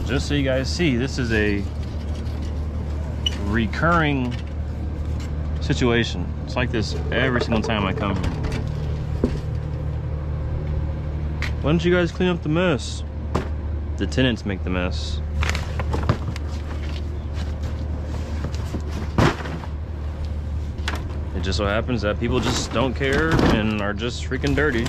just so you guys see, this is a recurring situation. It's like this every single time I come here. Why don't you guys clean up the mess? The tenants make the mess. It just so happens that people just don't care and are just freaking dirty.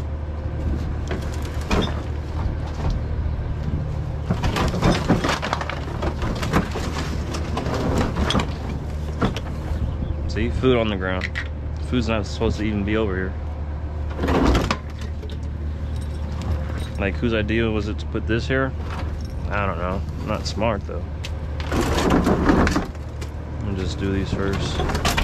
See, food on the ground. Food's not supposed to even be over here. Like, whose idea was it to put this here? I don't know. Not smart, though. I'll just do these first.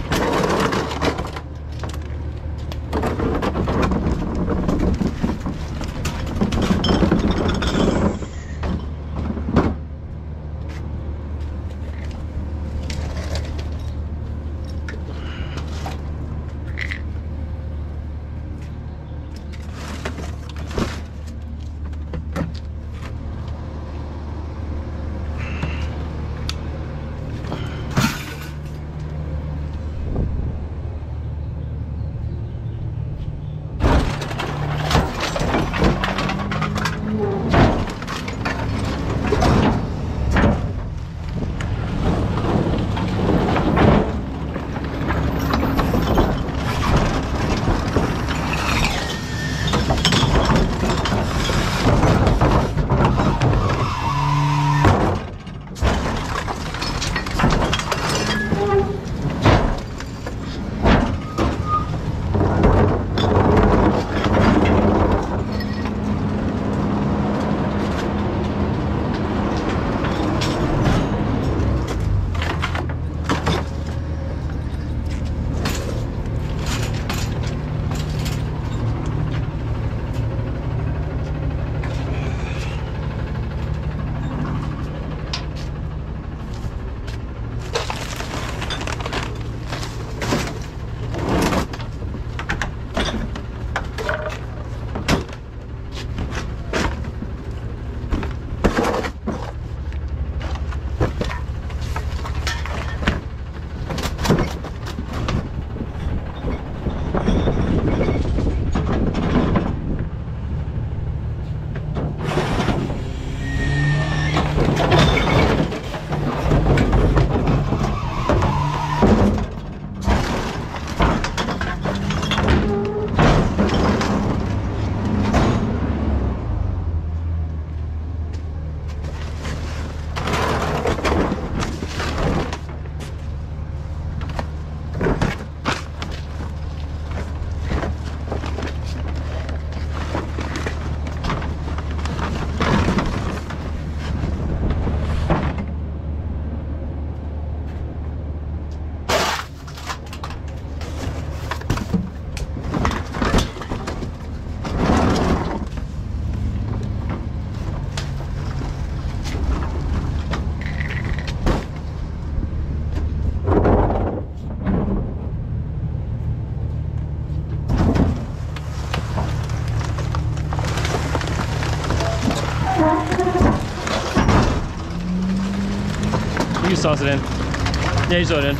You toss it in. Yeah, you throw it in.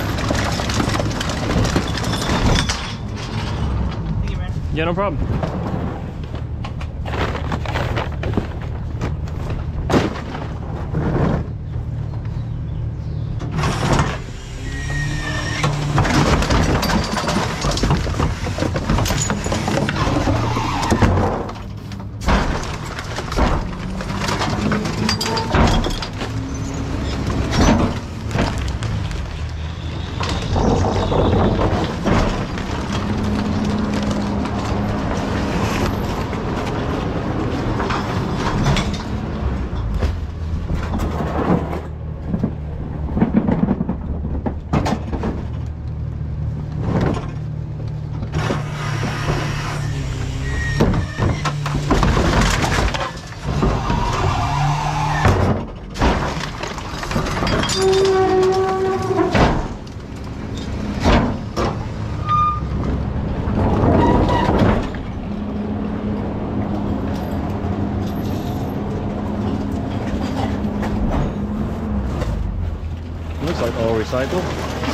Thank you, man. Yeah, no problem. recycle.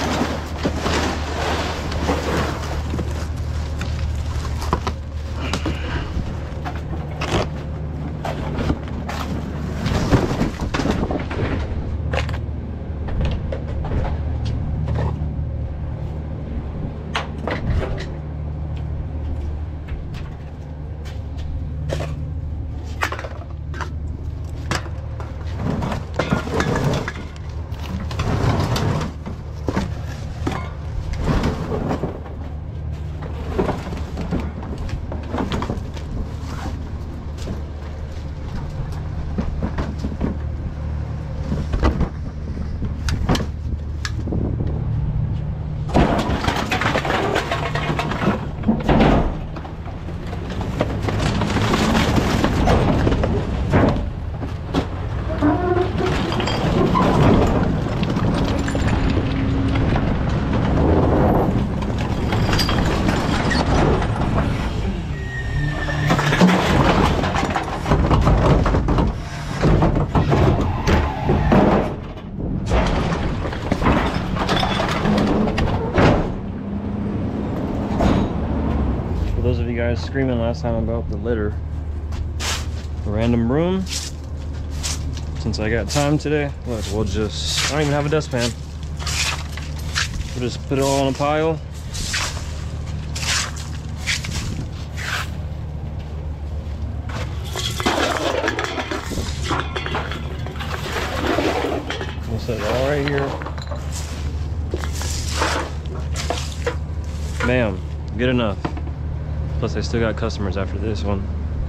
Those of you guys screaming last time about the litter, random room. Since I got time today, look, I don't even have a dustpan. We'll just put it all in a pile. We'll set it all right here. Bam, good enough. Plus I still got customers after this one.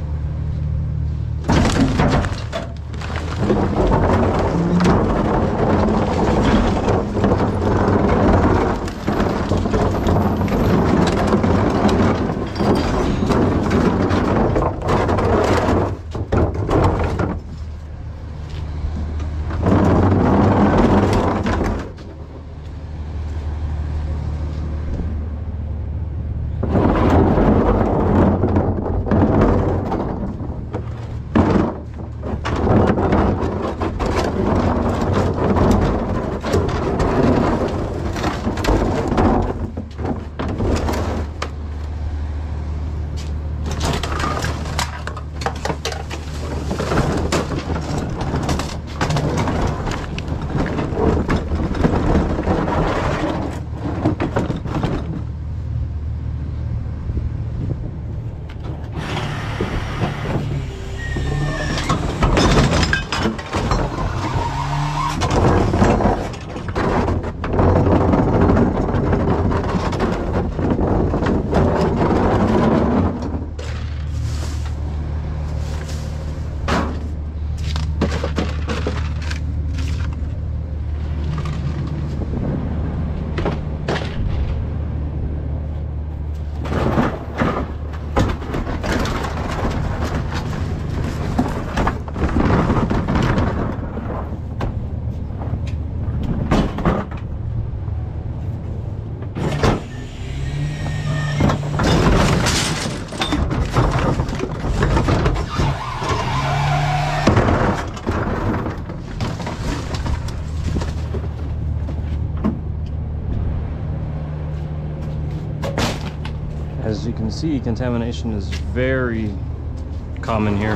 As you can see, contamination is very common here.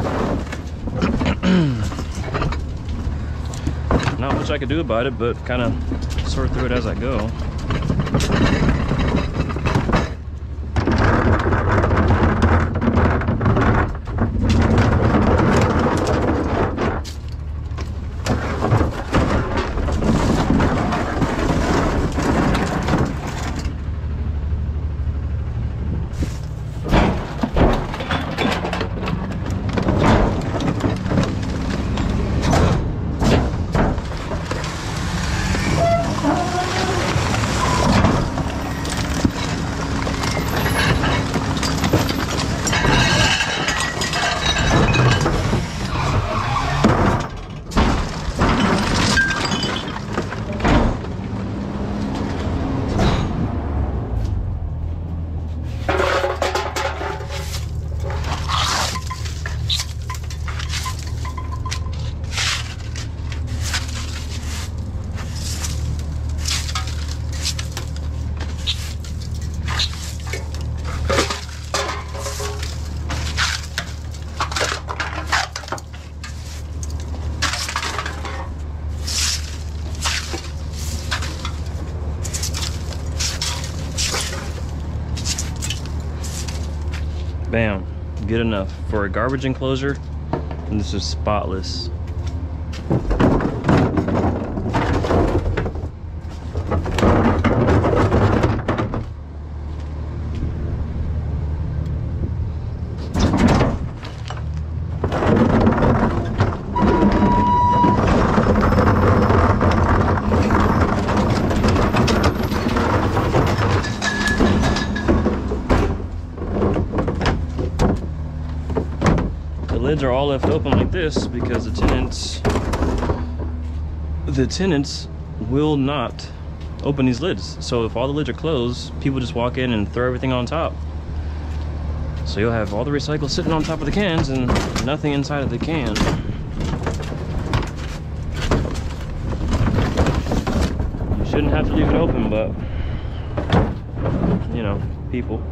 Not much I could do about it, but kind of sort through it as I go. Bam, good enough for a garbage enclosure, and this is spotless. Lids are all left open like this because the tenants will not open these lids. So if all the lids are closed, people just walk in and throw everything on top. So you'll have all the recycles sitting on top of the cans and nothing inside of the can. You shouldn't have to leave it open, but you know, people.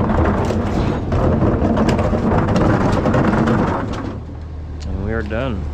Done.